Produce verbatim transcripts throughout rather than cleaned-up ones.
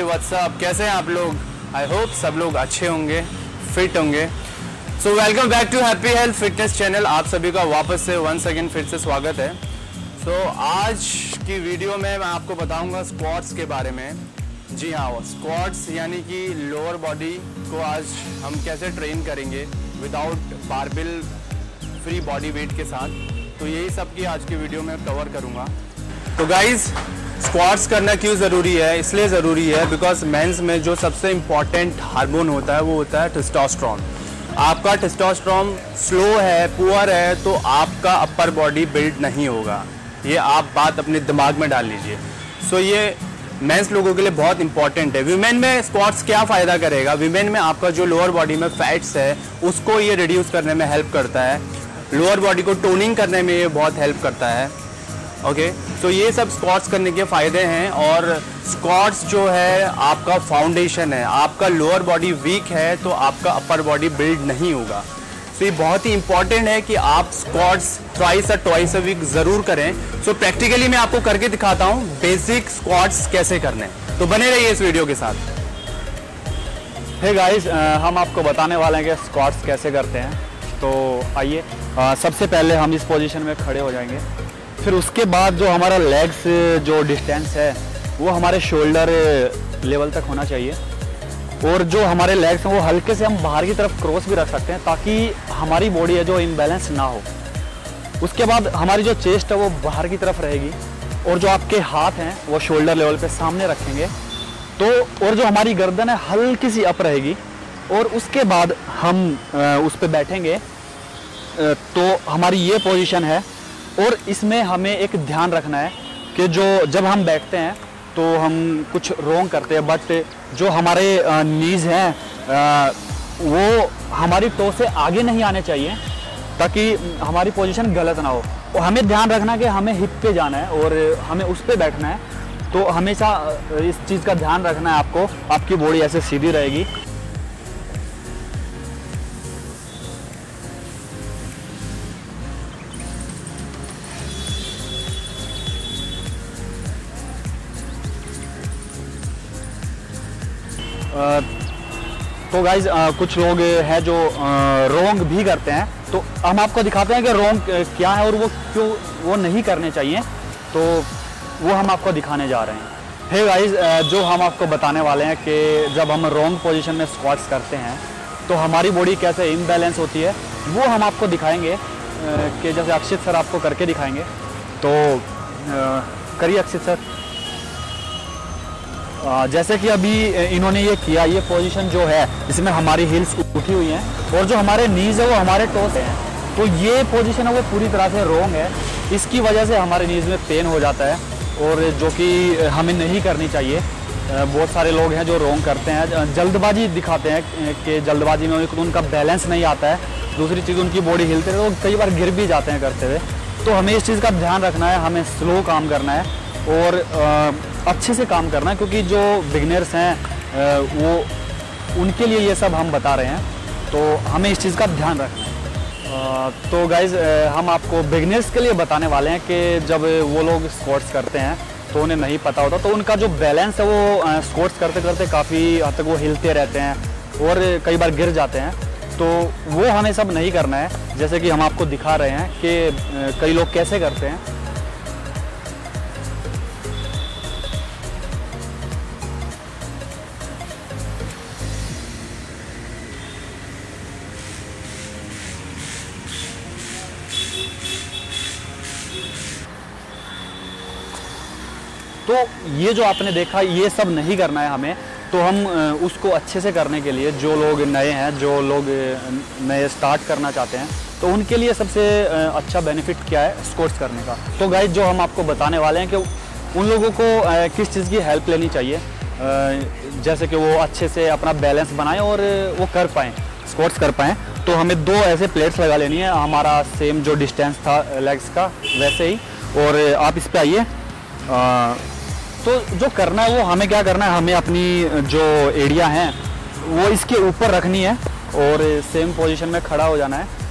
WhatsApp, कैसे हैं आप लोग? आई होप सब लोग अच्छे होंगे, फिट होंगे। So welcome back to happy health fitness channel. आप सभी का वापस से वंस अगेन फिर से स्वागत है। सो so, आज की वीडियो में मैं आपको बताऊंगा स्क्वाट्स के बारे में। जी हाँ, स्क्वाट्स यानी कि लोअर बॉडी को आज हम कैसे ट्रेन करेंगे without barbell, free body weight के साथ। तो यही सब की आज की वीडियो में कवर करूँगा। तो गाइज़, स्क्वाट्स करना क्यों ज़रूरी है? इसलिए ज़रूरी है बिकॉज मेंस में जो सबसे इम्पॉर्टेंट हार्मोन होता है वो होता है टेस्टोस्टेरोन। आपका टेस्टोस्टेरोन स्लो है, पुअर है, तो आपका अपर बॉडी बिल्ड नहीं होगा। ये आप बात अपने दिमाग में डाल लीजिए। सो so, ये मेंस लोगों के लिए बहुत इंपॉर्टेंट है। वीमेन में स्क्वाट्स क्या फ़ायदा करेगा? वीमेन में आपका जो लोअर बॉडी में फैट्स है उसको ये रिड्यूस करने में हेल्प करता है। लोअर बॉडी को टोनिंग करने में ये बहुत हेल्प करता है। Okay okay? तो so, ये सब स्क्वाट्स करने के फ़ायदे हैं। और स्क्वाट्स जो है आपका फाउंडेशन है। आपका लोअर बॉडी वीक है तो आपका अपर बॉडी बिल्ड नहीं होगा। तो ये बहुत ही इंपॉर्टेंट है कि आप स्क्वाट्स थ्राइस और ट्वाइस अ वीक ज़रूर करें। सो so, प्रैक्टिकली मैं आपको करके दिखाता हूँ बेसिक स्क्वाट्स कैसे करने। तो बने रहिए इस वीडियो के साथ। हे गाइस, हम आपको बताने वाले हैं कि स्क्वाट्स कैसे करते हैं। तो आइए, सबसे पहले हम इस पोजीशन में खड़े हो जाएंगे। फिर उसके बाद जो हमारा लेग्स जो डिस्टेंस है वो हमारे शोल्डर लेवल तक होना चाहिए। और जो हमारे लेग्स हैं वो हल्के से हम बाहर की तरफ क्रॉस भी रख सकते हैं ताकि हमारी बॉडी है जो इम्बैलेंस ना हो। उसके बाद हमारी जो चेस्ट है वो बाहर की तरफ रहेगी और जो आपके हाथ हैं वो शोल्डर लेवल पे सामने रखेंगे। तो और जो हमारी गर्दन है हल्की सी अप रहेगी। और उसके बाद हम उस पर बैठेंगे। तो हमारी ये पोजीशन है। और इसमें हमें एक ध्यान रखना है कि जो जब हम बैठते हैं तो हम कुछ रोंग करते हैं, बट जो हमारे नीज हैं वो हमारी टो से आगे नहीं आने चाहिए ताकि हमारी पोजीशन गलत ना हो। और हमें ध्यान रखना है कि हमें हिप पे जाना है और हमें उस पे बैठना है। तो हमेशा इस चीज़ का ध्यान रखना है आपको। आपकी बॉडी ऐसे सीधी रहेगी। तो गाइज, कुछ लोग हैं जो रोंग भी करते हैं। तो हम आपको दिखाते हैं कि रोंग क्या है और वो क्यों वो नहीं करने चाहिए। तो वो हम आपको दिखाने जा रहे हैं। हे गाइज, जो हम आपको बताने वाले हैं कि जब हम रोंग पोजीशन में स्क्वाट्स करते हैं तो हमारी बॉडी कैसे इम्बैलेंस होती है वो हम आपको दिखाएंगे। कि जैसे अक्षित सर आपको करके दिखाएंगे। तो करिए अक्षित सर। जैसे कि अभी इन्होंने ये किया, ये पोजीशन जो है इसमें हमारी हील्स उठी हुई हैं और जो हमारे नीज है वो हमारे टोस हैं। तो ये पोजीशन है वो पूरी तरह से रॉन्ग है। इसकी वजह से हमारे नीज में पेन हो जाता है और जो कि हमें नहीं करनी चाहिए। बहुत सारे लोग हैं जो रॉन्ग करते हैं, जल्दबाजी दिखाते हैं कि जल्दबाजी में उनका बैलेंस नहीं आता है। दूसरी चीज़, उनकी बॉडी हिलते हैं तो कई बार गिर भी जाते हैं करते हुए। तो हमें इस चीज़ का ध्यान रखना है, हमें स्लो काम करना है और अच्छे से काम करना है। क्योंकि जो बिगनर्स हैं वो उनके लिए ये सब हम बता रहे हैं। तो हमें इस चीज़ का ध्यान रखना है। तो गाइज़, हम आपको बिगनर्स के लिए बताने वाले हैं कि जब वो लोग स्क्वाट्स करते हैं तो उन्हें नहीं पता होता, तो उनका जो बैलेंस है वो स्क्वाट्स करते करते काफ़ी हद तक वो हिलते रहते हैं और कई बार गिर जाते हैं। तो वो हमें सब नहीं करना है। जैसे कि हम आपको दिखा रहे हैं कि कई लोग कैसे करते हैं। तो ये जो आपने देखा ये सब नहीं करना है हमें। तो हम उसको अच्छे से करने के लिए, जो लोग नए हैं, जो लोग नए स्टार्ट करना चाहते हैं, तो उनके लिए सबसे अच्छा बेनिफिट क्या है स्क्वाट्स करने का। तो गाइस, जो हम आपको बताने वाले हैं कि उन लोगों को किस चीज़ की हेल्प लेनी चाहिए जैसे कि वो अच्छे से अपना बैलेंस बनाएं और वो कर पाएँ, स्क्वाट्स कर पाएँ। तो हमें दो ऐसे प्लेट्स लगा लेनी है, हमारा सेम जो डिस्टेंस था लेग्स का वैसे ही। और आप इस पे आइए। तो जो करना है वो हमें क्या करना है, हमें अपनी जो एरिया है वो इसके ऊपर रखनी है और सेम पोजीशन में खड़ा हो जाना है।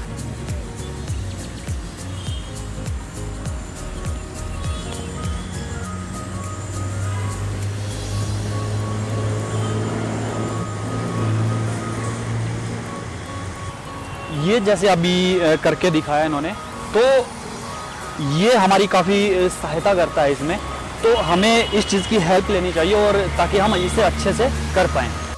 ये जैसे अभी करके दिखाया इन्होंने, तो ये हमारी काफ़ी सहायता करता है इसमें। तो हमें इस चीज़ की हेल्प लेनी चाहिए और ताकि हम इसे अच्छे से कर पाएँ।